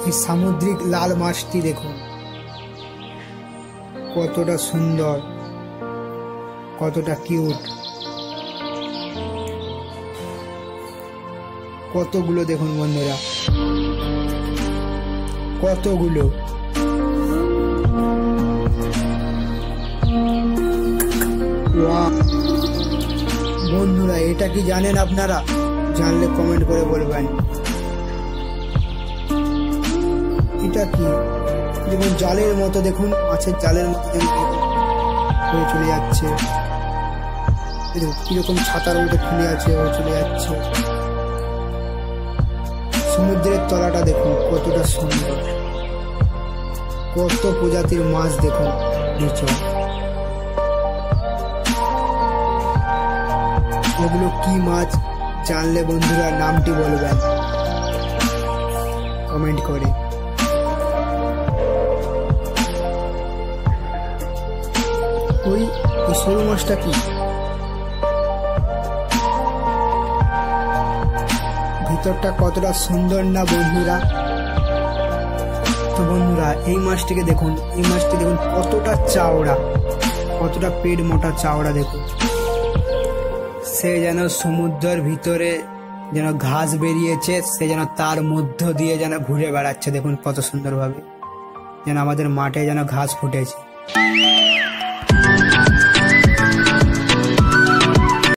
এই সামুদ্রিক লাল মাছটি দেখুন কতটা সুন্দর, কতটা কিউট, কতগুলো দেখুন বন্ধুরা, কতগুলো। বন্ধুরা এটা কি জানেন আপনারা? জানলে কমেন্ট করে বলবেন। এটা কি দেখুন, জালের মতো দেখুন, মাছের জালের মতো দেখুন হয়ে চলে যাচ্ছে। দেখুন কিরকম ছাতার মতো খুলে আছে, হয়ে চলে যাচ্ছে। সমুদ্রের তলাটা দেখুন কতটা সুন্দর, কত প্রজাতির মাছ দেখুন নিচে। এগুলো কি মাছ জানলে বন্ধুরা নামটি বলবেন কমেন্ট করে। ওই সরু মাছটা কি? ভিতরটা কতটা সুন্দর না বন্ধুরা। তো বন্ধুরা এই মাছটিকে দেখুন, এই মাছটি দেখুন কতটা চওড়া, কতটা পেট মোটা চওড়া দেখুন। সে যেন সমুদ্রের ভিতরে যেন ঘাস বেরিয়েছে, সে যেন তার মধ্য দিয়ে যেন ঘুরে বেড়াচ্ছে। দেখুন কত সুন্দরভাবে, যেন আমাদের মাঠে যেন ঘাস ফুটেছে।